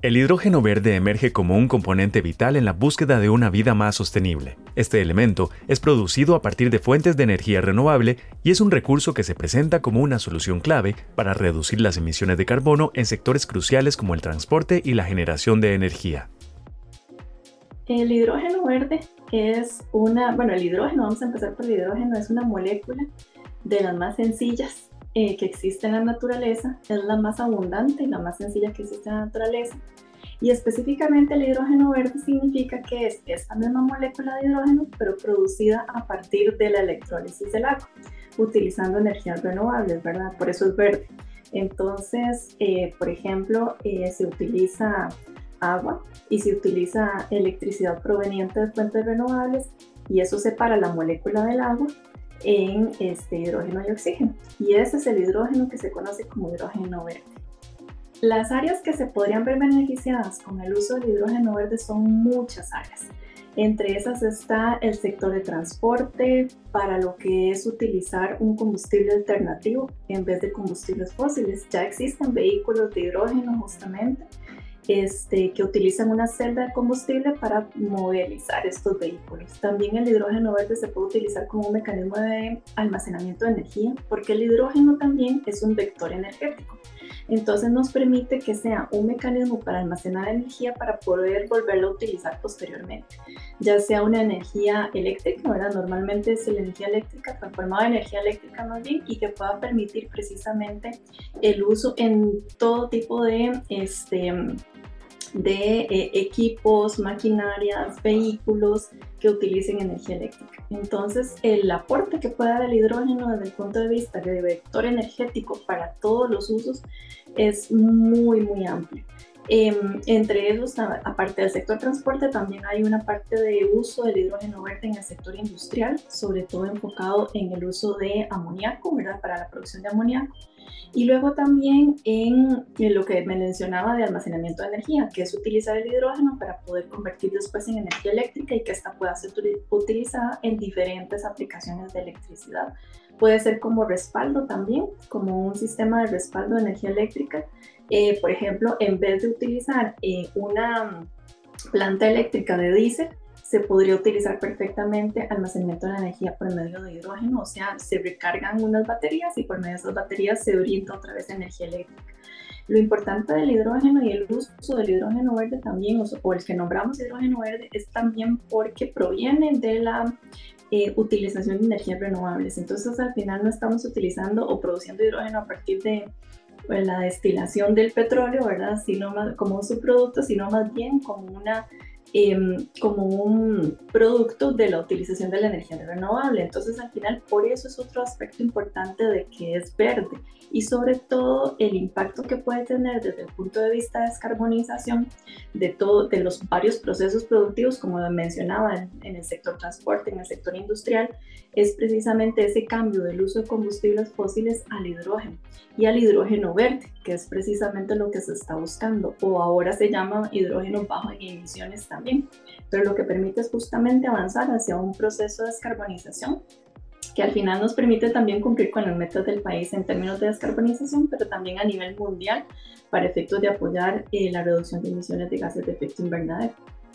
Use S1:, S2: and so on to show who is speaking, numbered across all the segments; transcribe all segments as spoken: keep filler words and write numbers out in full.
S1: El hidrógeno verde emerge como un componente vital en la búsqueda de una vida más sostenible. Este elemento es producido a partir de fuentes de energía renovable y es un recurso que se presenta como una solución clave para reducir las emisiones de carbono en sectores cruciales como el transporte y la generación de energía.
S2: El hidrógeno verde es una, bueno, el hidrógeno, vamos a empezar por el hidrógeno, es una molécula de las más sencillas eh, que existe en la naturaleza, es la más abundante y la más sencilla que existe en la naturaleza. Y específicamente el hidrógeno verde significa que es esta misma molécula de hidrógeno, pero producida a partir de la electrólisis del agua, utilizando energías renovables, ¿verdad? Por eso es verde. Entonces, eh, por ejemplo, eh, se utiliza agua y se utiliza electricidad proveniente de fuentes renovables y eso separa la molécula del agua en este hidrógeno y oxígeno. Y ese es el hidrógeno que se conoce como hidrógeno verde. Las áreas que se podrían ver beneficiadas con el uso del hidrógeno verde son muchas áreas. Entre esas está el sector de transporte, para lo que es utilizar un combustible alternativo en vez de combustibles fósiles. Ya existen vehículos de hidrógeno justamente este, que utilizan una celda de combustible para movilizar estos vehículos. También el hidrógeno verde se puede utilizar como un mecanismo de almacenamiento de energía, porque el hidrógeno también es un vector energético. Entonces nos permite que sea un mecanismo para almacenar energía para poder volverlo a utilizar posteriormente, ya sea una energía eléctrica, ¿verdad? Normalmente es la energía eléctrica transformada en energía eléctrica más bien, y que pueda permitir precisamente el uso en todo tipo de, este, de eh, equipos, maquinarias, vehículos que utilicen energía eléctrica. Entonces, el aporte que puede dar el hidrógeno desde el punto de vista de vector energético para todos los usos es muy, muy amplio. Eh, entre ellos, aparte del sector transporte, también hay una parte de uso del hidrógeno verde en el sector industrial, sobre todo enfocado en el uso de amoníaco, ¿verdad? Para la producción de amoníaco. Y luego también en, en lo que me mencionaba de almacenamiento de energía, que es utilizar el hidrógeno para poder convertir después en energía eléctrica y que esta pueda ser utilizada en diferentes aplicaciones de electricidad. Puede ser como respaldo también, como un sistema de respaldo de energía eléctrica. Eh, por ejemplo, en vez de utilizar eh, una planta eléctrica de diésel, se podría utilizar perfectamente almacenamiento de energía por medio de hidrógeno, o sea, se recargan unas baterías y por medio de esas baterías se brinda otra vez energía eléctrica. Lo importante del hidrógeno y el uso del hidrógeno verde también, o el que nombramos hidrógeno verde, es también porque proviene de la eh, utilización de energías renovables. Entonces, al final no estamos utilizando o produciendo hidrógeno a partir de pues, la destilación del petróleo, ¿verdad? Sino más, como un subproducto, sino más bien como una Eh, como un producto de la utilización de la energía renovable. Entonces, al final, por eso es otro aspecto importante de que es verde y sobre todo el impacto que puede tener desde el punto de vista de descarbonización de, todo, de los varios procesos productivos, como mencionaba en, en el sector transporte, en el sector industrial, es precisamente ese cambio del uso de combustibles fósiles al hidrógeno y al hidrógeno verde, que es precisamente lo que se está buscando, o ahora se llama hidrógeno bajo en emisiones también, pero lo que permite es justamente avanzar hacia un proceso de descarbonización que al final nos permite también cumplir con las metas del país en términos de descarbonización, pero también a nivel mundial para efectos de apoyar eh, la reducción de emisiones de gases de efecto invernadero.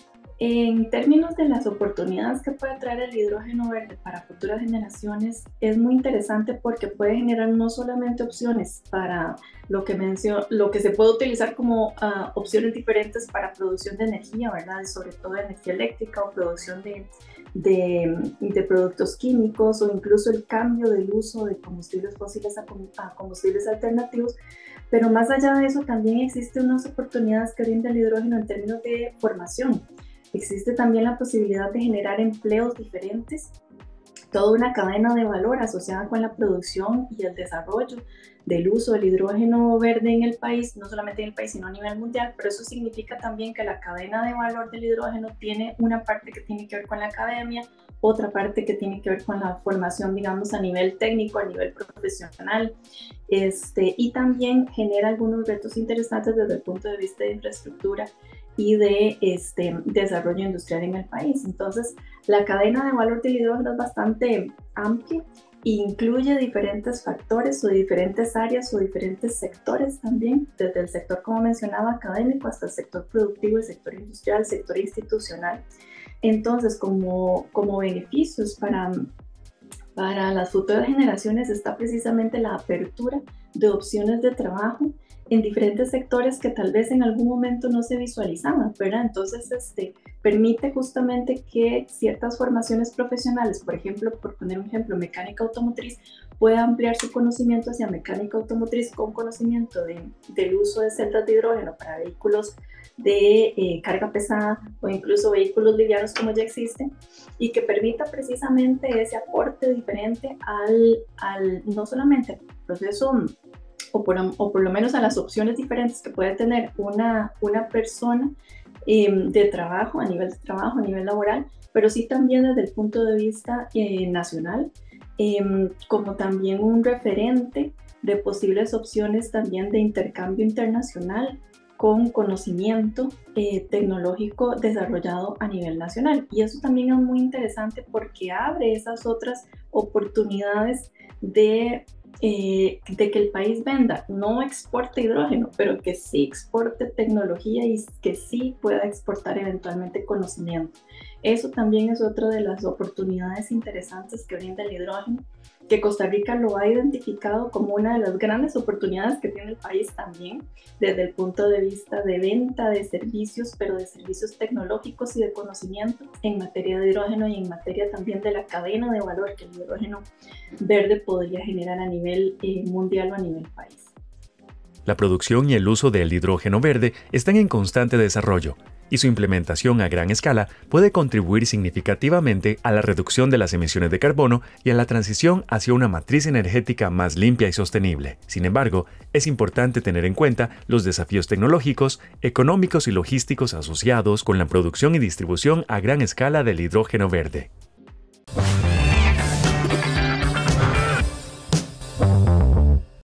S2: En términos de las oportunidades que puede traer el hidrógeno verde para futuras generaciones, es muy interesante porque puede generar no solamente opciones para lo que, menciono, lo que se puede utilizar como uh, opciones diferentes para producción de energía, ¿verdad? Y sobre todo de energía eléctrica o producción de, de, de productos químicos o incluso el cambio del uso de combustibles fósiles a, a combustibles alternativos. Pero más allá de eso, también existen unas oportunidades que brinda el hidrógeno en términos de formación. Existe también la posibilidad de generar empleos diferentes, toda una cadena de valor asociada con la producción y el desarrollo del uso del hidrógeno verde en el país, no solamente en el país, sino a nivel mundial, pero eso significa también que la cadena de valor del hidrógeno tiene una parte que tiene que ver con la academia, otra parte que tiene que ver con la formación, digamos, a nivel técnico, a nivel profesional, este, y también genera algunos retos interesantes desde el punto de vista de infraestructura y de este, desarrollo industrial en el país. Entonces, la cadena de valor del hidrógeno es bastante amplia incluye diferentes factores o diferentes áreas o diferentes sectores también, desde el sector, como mencionaba, académico hasta el sector productivo, el sector industrial, el sector institucional. Entonces, como, como beneficios para, para las futuras generaciones está precisamente la apertura de opciones de trabajo en diferentes sectores que tal vez en algún momento no se visualizaban, ¿verdad? Entonces, este, permite justamente que ciertas formaciones profesionales, por ejemplo, por poner un ejemplo, mecánica automotriz, pueda ampliar su conocimiento hacia mecánica automotriz con conocimiento de, del uso de celdas de hidrógeno para vehículos de eh, carga pesada o incluso vehículos livianos como ya existen, y que permita precisamente ese aporte diferente al, al no solamente al proceso O por, o por lo menos a las opciones diferentes que puede tener una, una persona eh, de trabajo, a nivel de trabajo, a nivel laboral, pero sí también desde el punto de vista eh, nacional, eh, como también un referente de posibles opciones también de intercambio internacional con conocimiento eh, tecnológico desarrollado a nivel nacional. Y eso también es muy interesante porque abre esas otras oportunidades de Eh, de que el país venda, no exporte hidrógeno, pero que sí exporte tecnología y que sí pueda exportar eventualmente conocimiento. Eso también es otra de las oportunidades interesantes que brinda el hidrógeno, que Costa Rica lo ha identificado como una de las grandes oportunidades que tiene el país también, desde el punto de vista de venta de servicios, pero de servicios tecnológicos y de conocimiento en materia de hidrógeno y en materia también de la cadena de valor que el hidrógeno verde podría generar a nivel eh, mundial o a nivel país.
S1: La producción y el uso del hidrógeno verde están en constante desarrollo, y su implementación a gran escala puede contribuir significativamente a la reducción de las emisiones de carbono y a la transición hacia una matriz energética más limpia y sostenible. Sin embargo, es importante tener en cuenta los desafíos tecnológicos, económicos y logísticos asociados con la producción y distribución a gran escala del hidrógeno verde.